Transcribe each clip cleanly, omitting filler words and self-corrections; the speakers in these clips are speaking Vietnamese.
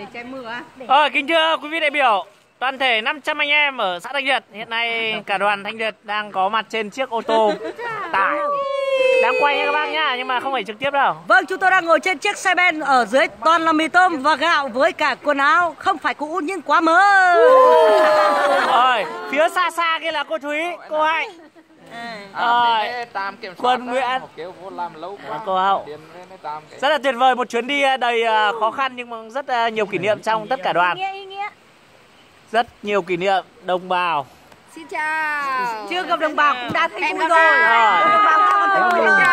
Kính thưa quý vị đại biểu, toàn thể 500 anh em ở xã Thanh Liệt, hiện nay cả đoàn Thanh Liệt đang có mặt trên chiếc ô tô tải. Đang quay nha các bác nhá, nhưng mà không phải trực tiếp đâu. Vâng, chúng tôi đang ngồi trên chiếc xe ben, ở dưới toàn là mì tôm và gạo với cả quần áo không phải cũ nhưng quá mới. Rồi, phía xa xa kia là cô Thúy, cô Hạnh. Quân Nguyễn, cô Hậu. Rất là tuyệt vời, một chuyến đi đầy khó khăn nhưng mà rất nhiều kỷ niệm trong tất cả đoàn. Rất nhiều kỷ niệm, đồng bào. Xin chào. Chưa gặp đồng bào cũng đã thấy vui rồi. Đồng bào còn thấy vui. Xin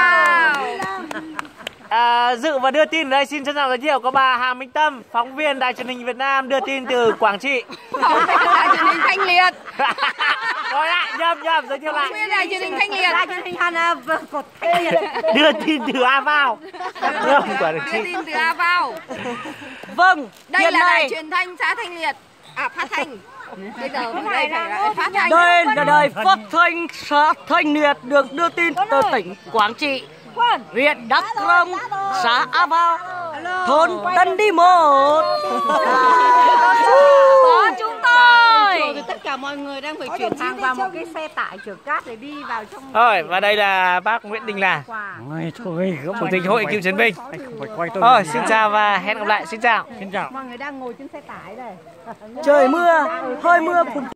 chào. Dự và đưa tin ở đây xin trân trọng giới thiệu có bà Hà Minh Tâm, phóng viên Đài Truyền hình Việt Nam đưa tin từ Quảng Trị. Đài Truyền hình Thanh Liệt. Rồi ạ, nhầm giới thiệu lại. Phóng viên Đài Truyền hình Thanh Liệt. Đài Truyền hình Hà Cột Thanh Liệt. Đưa tin từ A vào. Đưa tin từ A vào. Vâng, đây là Đài Truyền thanh xã Thanh Liệt. Phát thanh. Bây giờ đây phải phát thanh. Đây là đài phát thanh xã Thanh Liệt được đưa tin từ tỉnh Quảng Trị, huyện Đắk Rông, xã A Vào, thôn Tân Đi Một. Có chúng tôi. Tất cả mọi người đang phải chuyển hàng vào một cái xe tải chở cát để đi vào trong. Rồi, và đây là bác Nguyễn Đình Là, Chủ tịch Hội Cựu chiến binh. Xin chào và hẹn gặp lại. Xin chào. Mọi người đang ngồi trên xe tải đây. Trời mưa, hơi mưa phùn